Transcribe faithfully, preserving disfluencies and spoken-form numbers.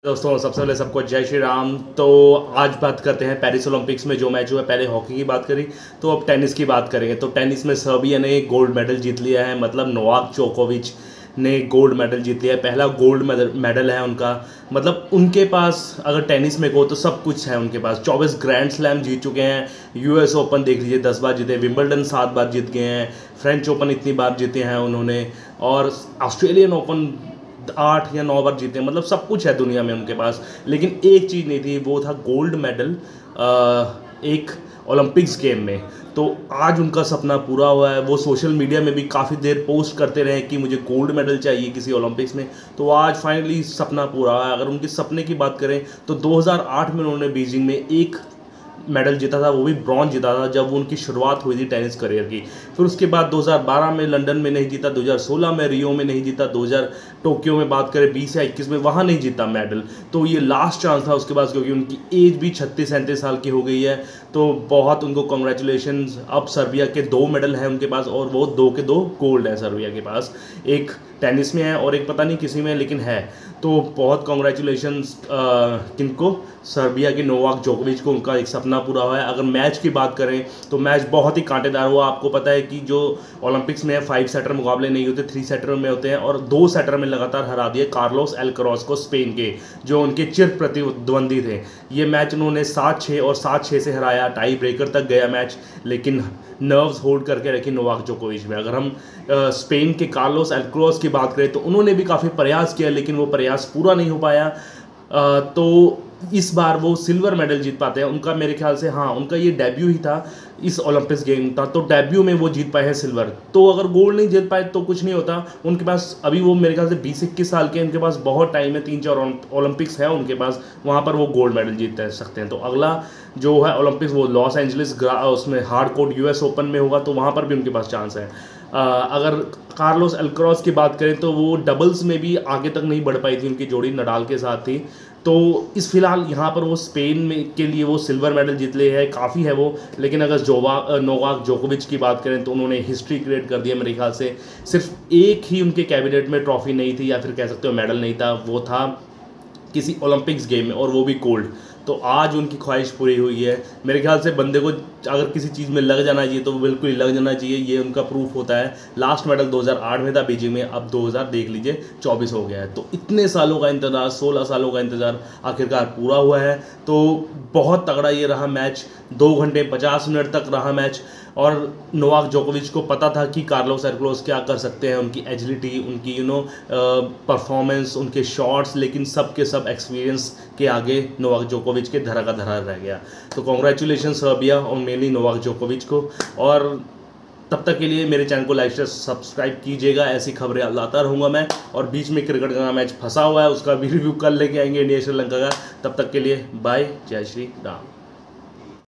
दोस्तों सबसे पहले सबको जय श्री राम। तो आज बात करते हैं पेरिस ओलंपिक्स में जो मैच हुआ है। पहले हॉकी की बात करी तो अब टेनिस की बात करेंगे। तो टेनिस में सर्बिया ने गोल्ड मेडल जीत लिया है, मतलब नोवाक जोकोविच ने गोल्ड मेडल जीत लिया है। पहला गोल्ड मेडल है उनका। मतलब उनके पास अगर टेनिस में को तो सब कुछ है उनके पास। चौबीस ग्रैंड स्लैम जीत चुके हैं। यूएस ओपन देख लीजिए, दस बार जीते। विंबलडन सात बार जीत गए हैं। फ्रेंच ओपन इतनी बार जीते हैं उन्होंने, और ऑस्ट्रेलियन ओपन आठ या नौ बार जीते। मतलब सब कुछ है दुनिया में उनके पास, लेकिन एक चीज़ नहीं थी, वो था गोल्ड मेडल एक ओलंपिक्स गेम में। तो आज उनका सपना पूरा हुआ है। वो सोशल मीडिया में भी काफ़ी देर पोस्ट करते रहे कि मुझे गोल्ड मेडल चाहिए किसी ओलंपिक्स में। तो आज फाइनली सपना पूरा हुआ है। अगर उनके सपने की बात करें तो दो हज़ार आठ में उन्होंने बीजिंग में एक मेडल जीता था, वो भी ब्रॉन्ज जीता था जब उनकी शुरुआत हुई थी टेनिस करियर की। फिर उसके बाद दो हज़ार बारह में लंदन में नहीं जीता, दो हज़ार सोलह में रियो में नहीं जीता, दो हज़ार टोक्यो में बात करें बीस या इक्कीस में वहाँ नहीं जीता मेडल। तो ये लास्ट चांस था उसके पास, क्योंकि उनकी एज भी छत्तीस सैंतीस साल की हो गई है। तो बहुत उनको कॉन्ग्रेचुलेशन। अब सर्बिया के दो मेडल हैं उनके पास, और वो दो के दो गोल्ड है सर्बिया के पास। एक टेनिस में है और एक पता नहीं किसी में, लेकिन है। तो बहुत कॉन्ग्रेचुलेशंस किनको, सर्बिया के नोवाक जोकोविच को। उनका एक सपना पूरा हुआ है। अगर मैच की बात करें तो मैच बहुत ही कांटेदार हुआ। आपको पता है कि जो ओलंपिक्स में फाइव सेटर मुकाबले नहीं होते, थ्री सेटर में होते हैं, और दो सेटर में लगातार हरा दिए कार्लोस एल्कराज को, स्पेन के, जो उनके चिर प्रतिद्वंदी थे। ये मैच उन्होंने सात छः और सात छः से हराया। टाई ब्रेकर तक गया मैच, लेकिन नर्व्स होल्ड करके रखी नोवाक जोकोविच में। अगर हम आ, स्पेन के कार्लोस एल्कराज की बात करें तो उन्होंने भी काफ़ी प्रयास किया, लेकिन वो प्रयास पूरा नहीं हो पाया। आ, तो इस बार वो सिल्वर मेडल जीत पाते हैं। उनका मेरे ख्याल से, हाँ, उनका ये डेब्यू ही था इस ओलंपिक्स गेम था, तो डेब्यू में वो जीत पाए हैं सिल्वर। तो अगर गोल्ड नहीं जीत पाए तो कुछ नहीं होता उनके पास। अभी वो मेरे ख्याल से बीस इक्कीस साल के, उनके पास बहुत टाइम है, तीन चार ओलंपिक्स है उनके पास, वहाँ पर वो गोल्ड मेडल जीत सकते हैं। तो अगला जो है ओलंपिक्स वो लॉस एंजलिस उसमें हार्ड कोर्ट यूएस ओपन में होगा, तो वहाँ पर भी उनके पास चांस है। आ, अगर कार्लोस एल्कराज की बात करें तो वो डबल्स में भी आगे तक नहीं बढ़ पाई थी, उनकी जोड़ी नडाल के साथ थी। तो इस फिलहाल यहाँ पर वो स्पेन में के लिए वो सिल्वर मेडल जीत ले है, काफ़ी है वो। लेकिन अगर जोवा नोवाक जोकोविच की बात करें तो उन्होंने हिस्ट्री क्रिएट कर दिया मेरे ख्याल से। सिर्फ एक ही उनके कैबिनेट में ट्रॉफी नहीं थी, या फिर कह सकते हो मेडल नहीं था, वो था किसी ओलंपिक्स गेम में, और वो भी गोल्ड। तो आज उनकी ख्वाहिश पूरी हुई है। मेरे ख्याल से बंदे को अगर किसी चीज़ में लग जाना चाहिए तो बिल्कुल ही लग जाना चाहिए। ये उनका प्रूफ होता है। लास्ट मेडल दो हज़ार आठ में था बीजिंग में, अब दो हज़ार देख लीजिए चौबीस हो गया है। तो इतने सालों का इंतज़ार, सोलह सालों का इंतज़ार आखिरकार पूरा हुआ है। तो बहुत तगड़ा ये रहा मैच, दो घंटे पचास मिनट तक रहा मैच। और नोवाक जोकोविच को पता था कि कार्लोस एल्कराज क्या कर सकते हैं, उनकी एजिलिटी, उनकी यू नो परफॉर्मेंस, उनके शॉट्स, लेकिन सब के सब एक्सपीरियंस के आगे नोवाक जोकोविच के धरा का धरा रह गया। तो कॉन्ग्रेचुलेशन सर्बिया और मेनली नोवाक जोकोविच को। और तब तक के लिए मेरे चैनल को लाइक से सब्सक्राइब कीजिएगा। ऐसी खबरें लाता रहूँगा मैं। और बीच में क्रिकेट का मैच फंसा हुआ है, उसका भी रिव्यू कर लेके आएंगे इंडिया श्रीलंका का। तब तक के लिए बाय, जय श्री राम।